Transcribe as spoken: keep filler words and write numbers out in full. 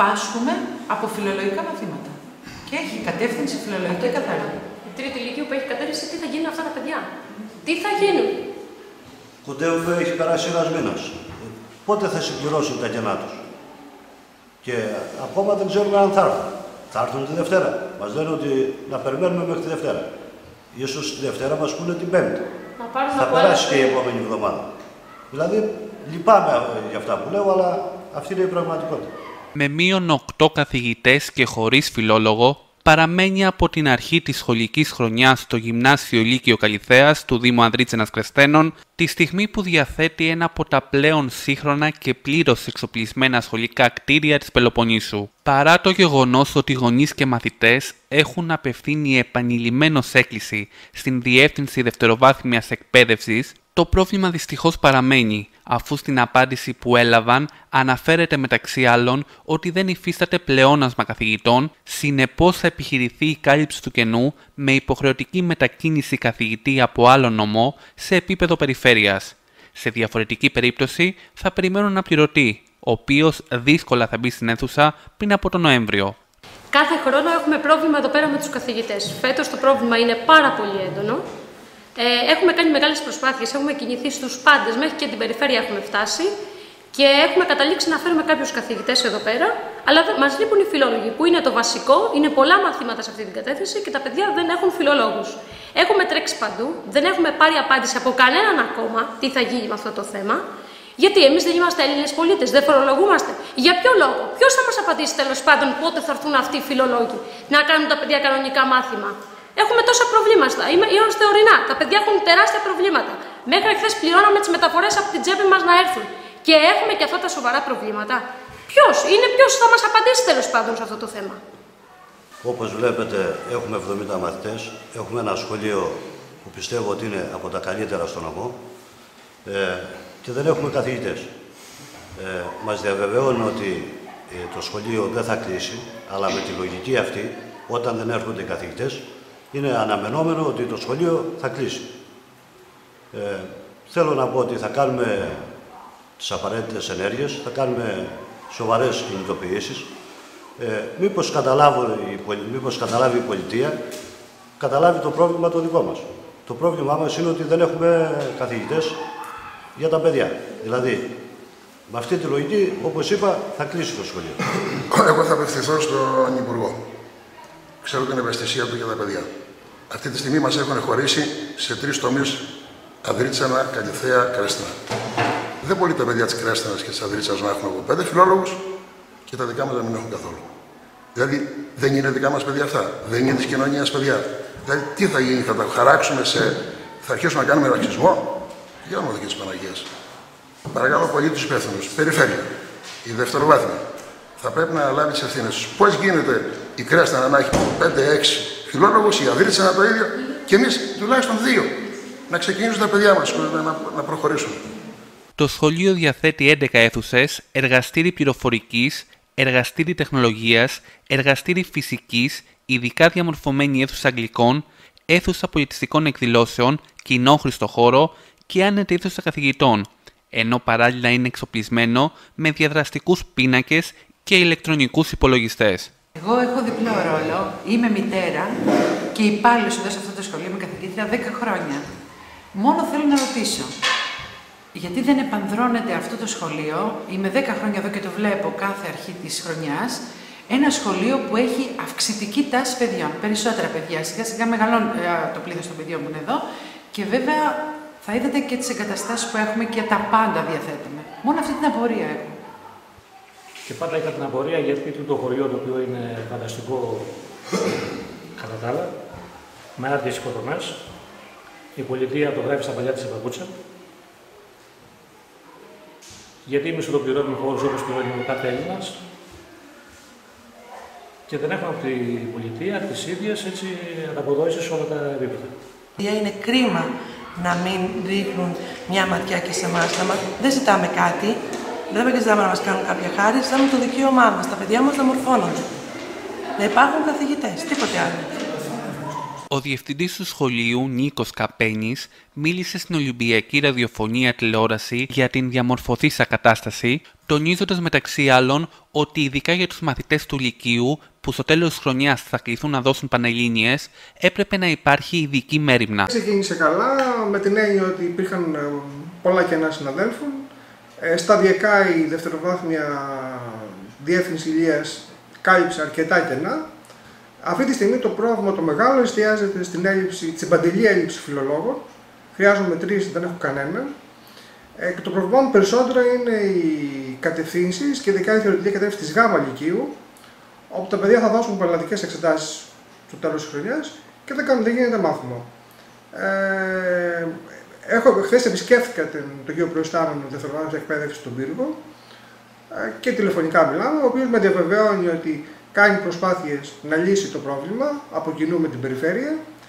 πάσχουμε από φιλολογικά μαθήματα. Και έχει κατεύθυνση φιλολογική καθαρή. Η τρίτη ηλικία που έχει κατεύθυνση, τι θα γίνουν αυτά τα παιδιά. Τι θα γίνουν. Κοντεύουμε, έχει περάσει ένας μήνας. Πότε θα συμπληρώσουν τα κενά τους. Και ακόμα δεν ξέρουμε αν θα έρθουν. Θα έρθουν τη Δευτέρα. Μας λένε ότι να περιμένουμε μέχρι τη Δευτέρα. Ίσως τη Δευτέρα μας πούνε την Πέμπτη. Θα περάσει και η επόμενη εβδομάδα. Δηλαδή, λυπάμαι για αυτά που λέω, αλλά αυτή είναι η πραγματικότητα. Με μείον οκτώ καθηγητές και χωρίς φιλόλογο, παραμένει από την αρχή της σχολικής χρονιάς στο Γυμνάσιο Λύκειο Καλιθέας του Δήμου Ανδρίτσενας Κρεστένων, τη στιγμή που διαθέτει ένα από τα πλέον σύγχρονα και πλήρως εξοπλισμένα σχολικά κτίρια της Πελοποννήσου. Παρά το γεγονός ότι γονείς και μαθητές έχουν απευθύνει επανειλημμένως έκκληση στην Διεύθυνση Δευτεροβάθμιας Εκπαίδευσης, το πρόβλημα δυστυχώς παραμένει, αφού στην απάντηση που έλαβαν αναφέρεται μεταξύ άλλων ότι δεν υφίσταται πλεόνασμα καθηγητών, συνεπώς θα επιχειρηθεί η κάλυψη του κενού με υποχρεωτική μετακίνηση καθηγητή από άλλο νομό σε επίπεδο περιφέρειας. Σε διαφορετική περίπτωση θα περιμένουν αναπληρωτή, ο οποίος δύσκολα θα μπει στην αίθουσα πριν από τον Νοέμβριο. Κάθε χρόνο έχουμε πρόβλημα εδώ πέρα με τους καθηγητές. Φέτος το πρόβλημα είναι πάρα πολύ έντονο. Ε, έχουμε κάνει μεγάλες προσπάθειες, έχουμε κινηθεί στους πάντες, μέχρι και την περιφέρεια έχουμε φτάσει και έχουμε καταλήξει να φέρουμε κάποιους καθηγητές εδώ πέρα, αλλά μας λείπουν οι φιλόλογοι, που είναι το βασικό, είναι πολλά μαθήματα σε αυτή την κατεύθυνση και τα παιδιά δεν έχουν φιλολόγους. Έχουμε τρέξει παντού, δεν έχουμε πάρει απάντηση από κανέναν ακόμα τι θα γίνει με αυτό το θέμα, γιατί εμείς δεν είμαστε Έλληνες πολίτες, δεν φορολογούμαστε. Για ποιο λόγο, ποιος θα μας απαντήσει τέλος πάντων πότε θα έρθουν αυτοί οι φιλολόγοι να κάνουν τα παιδιά κανονικά μάθημα. Έχουμε τόσα προβλήματα. Είμαστε ορεινά. Τα παιδιά έχουν τεράστια προβλήματα. Μέχρι χθες πληρώναμε τις μεταφορές από την τσέπη μας να έρθουν. Και έχουμε και αυτά τα σοβαρά προβλήματα. Ποιος είναι, ποιος θα μας απαντήσει τέλος πάντων σε αυτό το θέμα. Όπως βλέπετε, έχουμε εβδομήντα μαθητές. Έχουμε ένα σχολείο που πιστεύω ότι είναι από τα καλύτερα στον νομό. Ε, και δεν έχουμε καθηγητές. Ε, μας διαβεβαιώνουν ότι ε, το σχολείο δεν θα κλείσει, αλλά με τη λογική αυτή, όταν δεν έρχονται οι καθηγητές, είναι αναμενόμενο ότι το σχολείο θα κλείσει. Ε, θέλω να πω ότι θα κάνουμε τις απαραίτητες ενέργειες, θα κάνουμε σοβαρές κινητοποιήσεις. Ε, μήπως, μήπως καταλάβει η πολιτεία, καταλάβει το πρόβλημα το δικό μας. Το πρόβλημά μας είναι ότι δεν έχουμε καθηγητές για τα παιδιά. Δηλαδή, με αυτή τη λογική, όπως είπα, θα κλείσει το σχολείο. Εγώ θα απευθυνθώ στον Υπουργό. Ξέρω την ευαισθησία του για τα παιδιά. Αυτή τη στιγμή μας έχουν χωρίσει σε τρεις τομείς: Ανδρίτσανα, Καλιθέα, Κρέστενα. Δεν μπορεί τα παιδιά της Κρέστενας και της Ανδρίτσανας να έχουν από πέντε φιλόλογους και τα δικά μας να μην έχουν καθόλου. Δηλαδή, δεν είναι δικά μας παιδιά αυτά. Δεν είναι της κοινωνίας παιδιά. Δηλαδή, τι θα γίνει, θα τα χαράξουμε σε. Θα αρχίσουμε να κάνουμε ρατσισμό. Για όνομα και της Παναγίας. Παρακαλώ πολύ τους υπεύθυνους. Περιφέρεια, η δευτεροβάθμια, θα πρέπει να αναλάβει τις ευθύνες τους. Πώς γίνεται η Κρέστενα να έχει πέντε έξι φιλόλογους, η Ανδρίτσανα το ίδιο, και εμείς τουλάχιστον δύο. Να ξεκινήσουν τα παιδιά μας να, να προχωρήσουν. Το σχολείο διαθέτει έντεκα αίθουσες, εργαστήρι πληροφορικής, εργαστήρι τεχνολογίας, εργαστήρι φυσικής, ειδικά διαμορφωμένη αίθουσα αγγλικών, αίθουσα πολιτιστικών εκδηλώσεων, κοινόχρηστο χώρο και άνετη αίθουσα καθηγητών, ενώ παράλληλα είναι εξοπλισμένο με διαδραστικούς πίνακες και ηλεκτρονικούς υπολογιστές. Εγώ έχω διπλό ρόλο, είμαι μητέρα και υπάλληλος εδώ σε αυτό το σχολείο, είμαι καθηγήτρια δέκα χρόνια. Μόνο θέλω να ρωτήσω, γιατί δεν επανδρώνεται αυτό το σχολείο, είμαι δέκα χρόνια εδώ και το βλέπω κάθε αρχή της χρονιάς, ένα σχολείο που έχει αυξητική τάση παιδιών, περισσότερα παιδιά, σιγά σιγά μεγαλώνει το πλήθος των παιδιών που είναι εδώ και βέβαια θα είδατε και τις εγκαταστάσεις που έχουμε και τα πάντα διαθέτουμε. Μόνο αυτή την απορία έχω. Και πάντα είχα την απορία γιατί το χωριό το οποίο είναι φανταστικό κατά τα άλλα, με άδειες οικοδομές, η πολιτεία το γράφει στα παλιά της παπούτσα. Γιατί εμείς το πληρώνουμε χώρους όπως πληρώνουμε κάθε Έλληνας και δεν έχουμε από την πολιτεία τις ίδιες έτσι ανταποδόσεις σε όλα τα επίπεδα. Είναι κρίμα να μην ρίχνουν μια ματιά και σε εμάς. Δεν ζητάμε κάτι, δεν ζητάμε να μας κάνουν κάποια χάρη, ζητάμε το δικαίωμά μας. Τα παιδιά μας να μορφώνονται. Να υπάρχουν καθηγητές, τίποτε άλλο. Ο διευθυντής του σχολείου, Νίκος Καπένης, μίλησε στην Ολυμπιακή Ραδιοφωνία Τηλεόραση για την διαμορφωθήσα κατάσταση, τονίζοντας μεταξύ άλλων ότι ειδικά για τους μαθητές του Λυκείου που στο τέλος της χρονιάς θα κληθούν να δώσουν πανελλήνιες, έπρεπε να υπάρχει ειδική μέριμνα. Ξεκίνησε καλά, με την έννοια ότι υπήρχαν πολλά κενά συναδέλφων. Ε, σταδιακά η δευτεροβάθμια διεύθυνση Ηλίας κάλυψε αρκετά κενά. Αυτή τη στιγμή το πρόβλημα το μεγάλο εστιάζεται στην έλλειψη, στην παντελή έλλειψη φιλολόγων. Χρειάζομαι τρεις, δεν έχω κανέναν. Ε, και το πρόβλημα μου περισσότερο είναι οι κατευθύνσεις και ειδικά η θεωρητική κατεύθυνση της Γάμα Λυκείου, όπου τα παιδιά θα δώσουν πανελλαδικές εξετάσεις στο τέλος της χρονιάς και δεν, κάνουν, δεν γίνεται μάθημα. Ε, έχω, χθες επισκέφθηκα τον κύριο Προϊστάμενο δευτεροβάθμιας εκπαίδευσης στον Πύργο ε, και τηλεφωνικά μιλάμε, ο οποίος με διαβεβαιώνει ότι κάνει προσπάθειες να λύσει το πρόβλημα από κοινού με την περιφέρεια